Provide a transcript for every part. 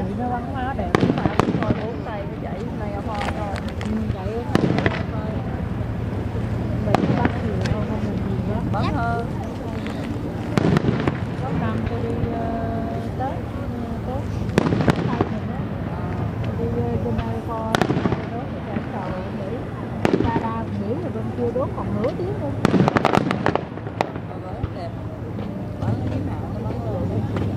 nó bắn má đẹp mà coi bốn tay nó chạy này thôi thôi. Chạy thôi. Mình bắt nhiều thôi không mình gì đó. Bắn hơn. Có năm tôi đi Tết Tết tay mình á. Đi trên đây kho đốt cái chợ cầu Mỹ. Đa Mỹ rồi bên kia đốt còn nửa tiếng luôn. Đẹp. Bắn cái nào nó bắn luôn.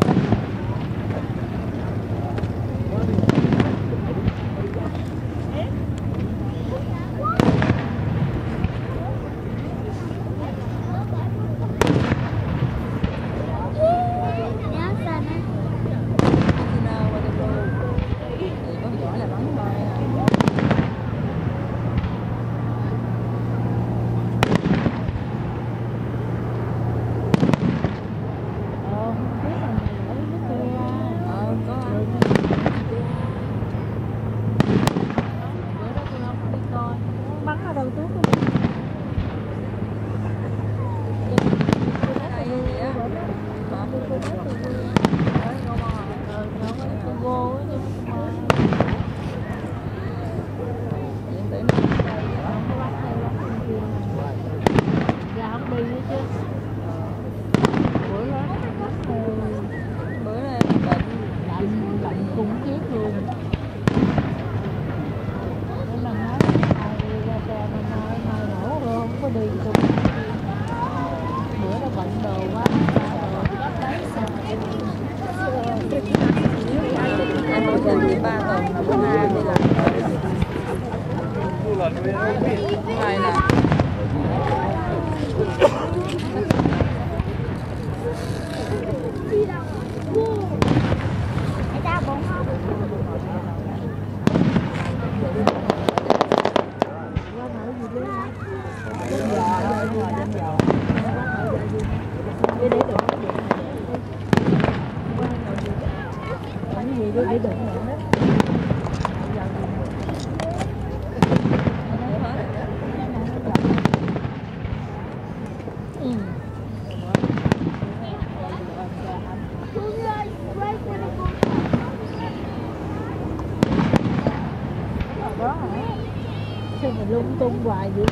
Lung tung hoài vậy.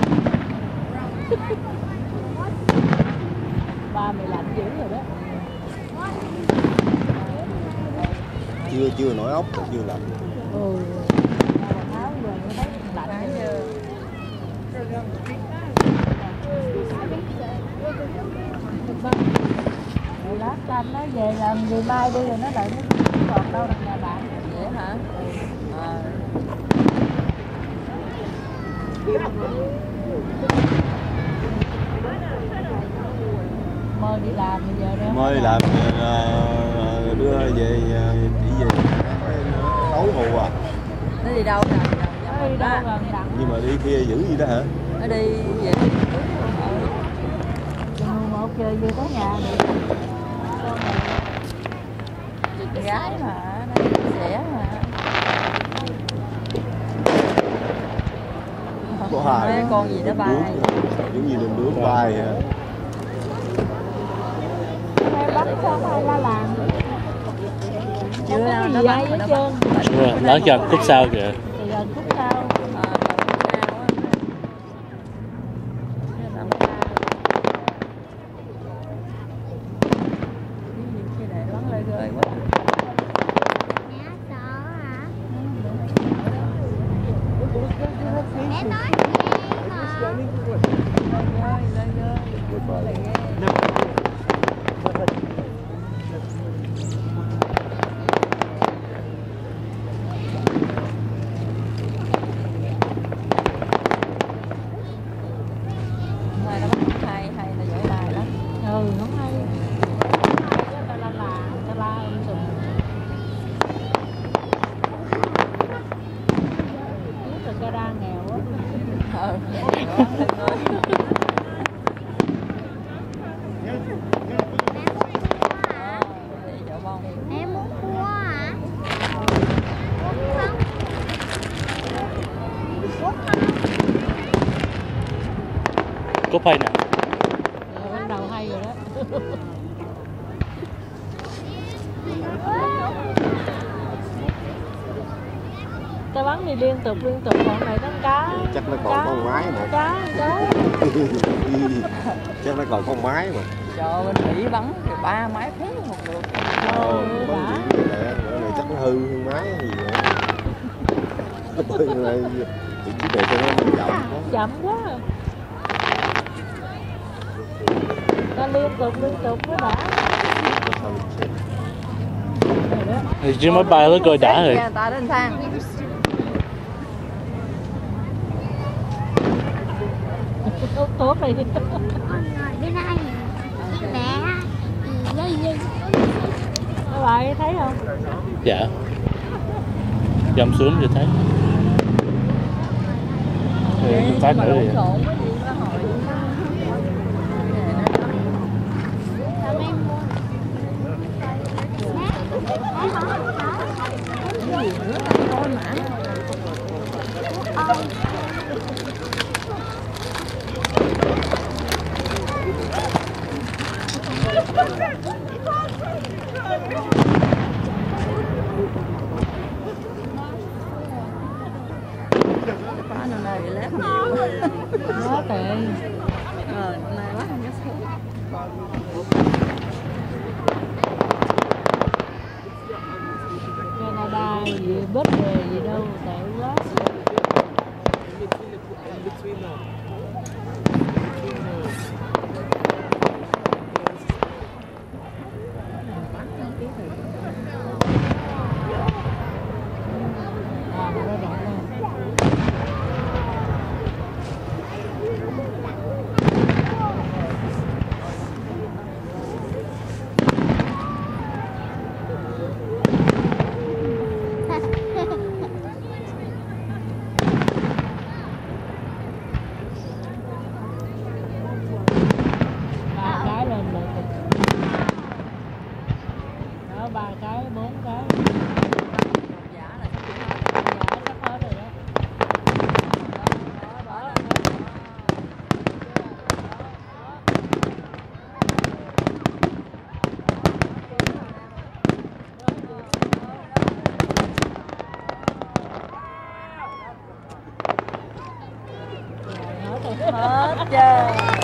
Ba mày lạnh dữ rồi đó. Chưa nổi ốc, chưa lạnh. Áo rồi nó thấy lạnh giờ. Lát canh nó về làm ngày mai đi rồi nó lại nó còn đâu được nhà bạn. Vậy hả? Mới đi làm bây giờ đó. Mới đi làm đưa về chỉ về nấu ngủ à. Nó đi đâu rồi? Nó đi đâu gần đặng. Nhưng mà đi kia dữ gì đó hả? Nó đi về. Một giờ về tới nhà đi. Con gái mà nó xẻ mà. Có hai con gì đó bay giống như đường đứa bay hả? Bắn sao ai la làng chưa nào nó bắn hết trơn. Nó gần khúc sau kìa. Gần khúc sau. Cúp hay nè. Bắt đầu hay rồi đó. ta bắn đi liên tục bọn này đánh cá. Chắc nó còn có một máy mà. Cá. Chắc nó còn có một máy mà. Trời bên Mỹ bắn thì 3 máy phép một lượt. Bắn gì vậy? Bữa này chắc nó hư máy gì vậy? Này chỉ để cho nó Chậm quá. Ta liên tục mới đã. Thì chứ máy bay nó coi đã rồi. Người ta đến sang. Tốt này. Bên này mẹ dây Các bạn thấy không? Dạ. Dầm xuống thì thấy. Phát nữa thì. Năm nay bị lép Nó tệ. năm nay quá không có số. Canada gì bớt về gì đâu, tệ quá. Ba cái, 4 cái. Giả là Sắp hết rồi đó. hết chưa?